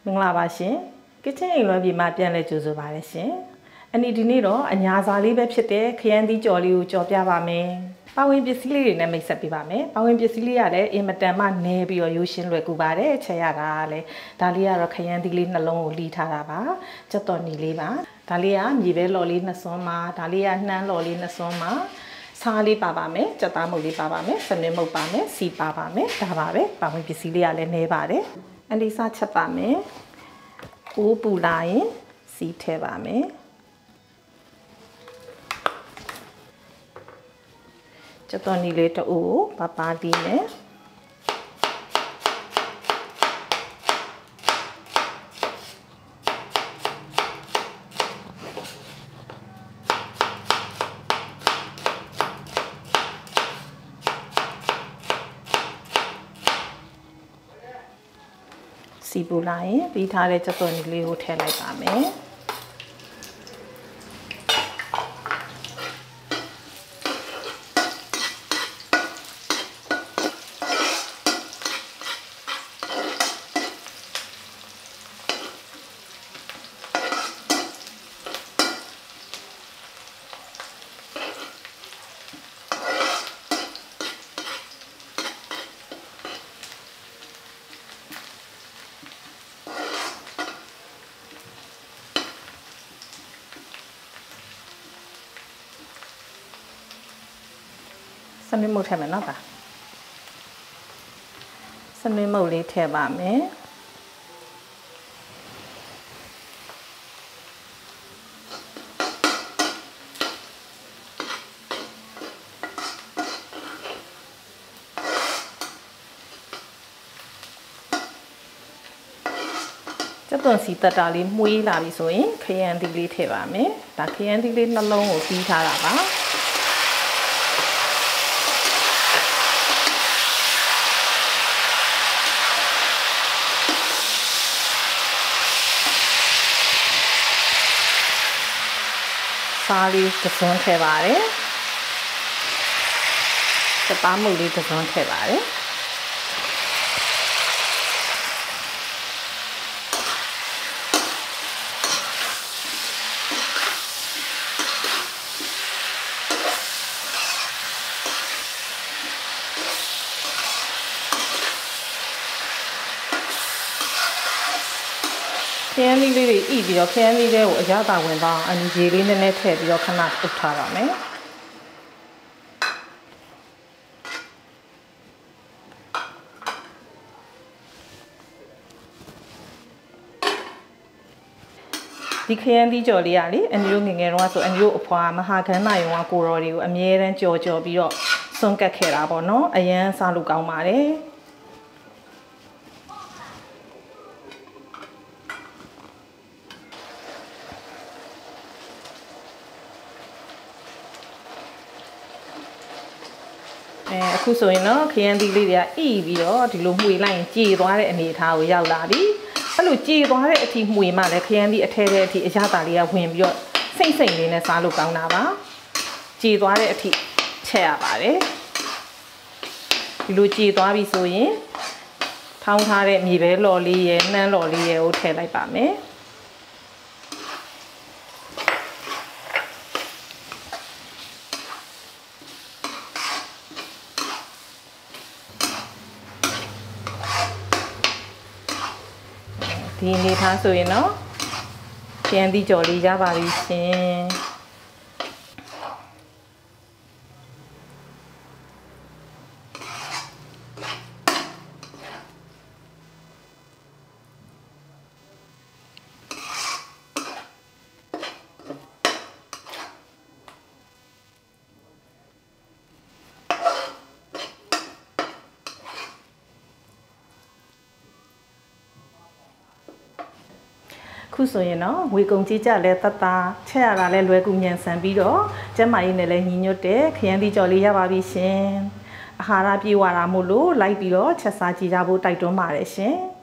မင်္ဂလာပါရှင်ကစ်ချင်အိမ်လွှဲပြည်မှာပြန်လဲကြိုဆိုပါရရှင်အနည်းဒီနေ့တော့အညာစာလေးပဲဖြစ်တဲ့ခရမ်းသီးကြော်လေးကိုကြော်ပြပါမယ်ပါဝင်ပစ္စည်းလေးတွေနဲ့မိတ်ဆက်ပေးပါမယ်ပါဝင်ပစ္စည်းလေးကလည်းအင်မတန်မှနည်းပြီးတော့ရိုးရှင်းလွယ်ကူပါတယ်ချက်ရတာလည်းဒါလေးကတော့ခရမ်းသီးလေးနှလုံးကိုလှီးထားတာပါကြက်တော်နီလေးပါဒါလေးကမြေပဲလော်လေးနှစ်စွန်းပါဒါလေးကနှမ်းလော်လေးနှစ်စွန်းပါစားလေးပါပါမယ်ကြက်သားမုတ်လေးပါပါမယ်စနစ်မုတ်ပါမယ်စီပါပါမယ်ဒါပါပဲပါဝင်ပစ္စည်းလေးကလည်းနည်းပါတယ်အလီစားချက်ပါမယ်အိုးပူလာရင်စီးထည့်ပါမယ်ကျတော့နီလေးတူပပတီးနဲ့စီပူလာရင်ပြီးထားတဲ့ကျတော့နီလေးကိုထည့်လိုက်ပါမယ်စနွေးမုတ်ထည့်မယ်နော်ပါစနွေးမုတ်လေးထည့်ပါမယ်ကျက်သွန်စီတက်တာလေးမှုေးလာပြီဆိုရင်ခရမ်းသီးလေးထည့်ပါမယ်ဒါခရမ်းသီးလေးနှလုံးကိုပြီးထားတာပါစားလေးတစ်စွန်းထည့်ပါတယ်စပါးမုတ်လေးတစ်စွန်းထည့်ပါတယ်ခရမ်းသီးလေးတွေဣပြီးတော့ခရမ်းသီးလေးကိုအရသာဝင်သွားအောင်အညီလေးနည်းနည်းထည့်ပြီးတော့ခဏပုတ်ထားပါမယ်ဒီခရမ်းသီးကြော်လေးကလေအန်မျိုးငငယ်တော့ဆိုအန်မျိုးအဖွာမဟာခန်းနိုင်ရောကိုရော်တွေကိုအမြဲတမ်းကြော်ပြီးတော့စွန့်ကတ်ခဲ့တာပေါ့နော်အရန်စားလို့ကောင်းပါတယ်အခုဆိုရင်တော့ခရမ်းသီးလေးတွေကဣပြီးတော့ဒီလိုမှွေလိုက်ရင်ကြေသွားတဲ့အနေအထားကိုရောက်လာပြီအဲ့လိုကြေသွားတဲ့အထိမှွေမှလည်းခရမ်းသီးအထဲထဲအထိအရသာလေးကဝင်ပြီးတော့စိမ့်လေးနဲ့စားလို့ကောင်းတာပါကြေသွားတဲ့အထိချက်ရပါတယ်ဒီလိုကြေသွားပြီဆိုရင်ထောင်းထားတဲ့မြေပဲလော်လေးရယ်နှမ်းလော်လေးရယ်ကိုထည့်လိုက်ပါမယ်ဒီအနေထားဆိုရင်တော့ခရမ်းသီးကြော်လေးရပါပြီရှင်ခုဆိုရင်တော့ငွေကုန်ကြီးကြလဲတတ်တာချက်ရတာလဲလွယ်ကူမြန်ဆန်ပြီးတော့ကျမကြီးနဲ့လဲညီညွတ်တဲ့ခရမ်းသီးကြော်လေးရပါပြီရှင်အာဟာရပြည့်ဝတာမို့လို့လိုက်ပြီးတော့ချက်စားကြည့်ကြဖို့တိုက်တွန်းပါတယ်ရှင်